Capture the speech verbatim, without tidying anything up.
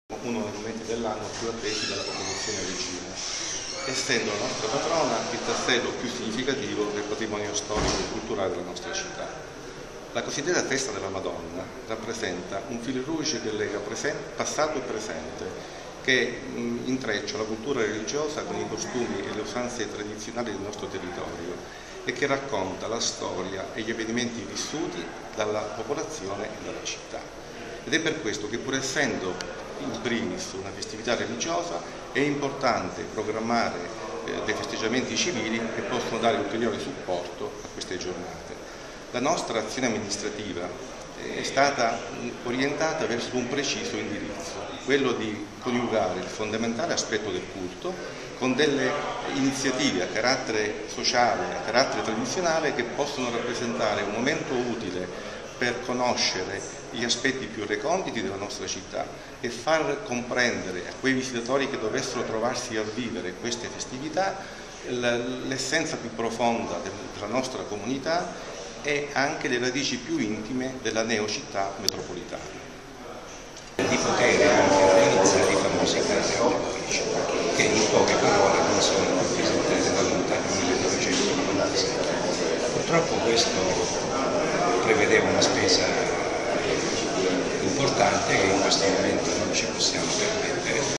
uno dei momenti dell'anno più attesi dalla popolazione reggina, essendo la nostra patrona il tassello più significativo del patrimonio storico e culturale della nostra città. La cosiddetta festa della Madonna rappresenta un fil rouge che lega passato e presente, che intreccia la cultura religiosa con i costumi e le usanze tradizionali del nostro territorio e che racconta la storia e gli avvenimenti vissuti dalla popolazione e dalla città. Ed è per questo che, pur essendo in primis una festività religiosa, è importante programmare eh, dei festeggiamenti civili che possono dare ulteriore supporto a queste giornate. La nostra azione amministrativa è stata orientata verso un preciso indirizzo, quello di coniugare il fondamentale aspetto del culto con delle iniziative a carattere sociale, a carattere tradizionale, che possono rappresentare un momento utile per conoscere gli aspetti più reconditi della nostra città e far comprendere a quei visitatori che dovessero trovarsi a vivere queste festività l'essenza più profonda della nostra comunità e anche le radici più intime della neocittà metropolitana. Di poter anche realizzare i famosi carri allegorici, che in poche parole non sono rappresentati da lontano millenovecentonovantasei. Purtroppo questo prevedeva una spesa importante che in questo momento non ci possiamo permettere.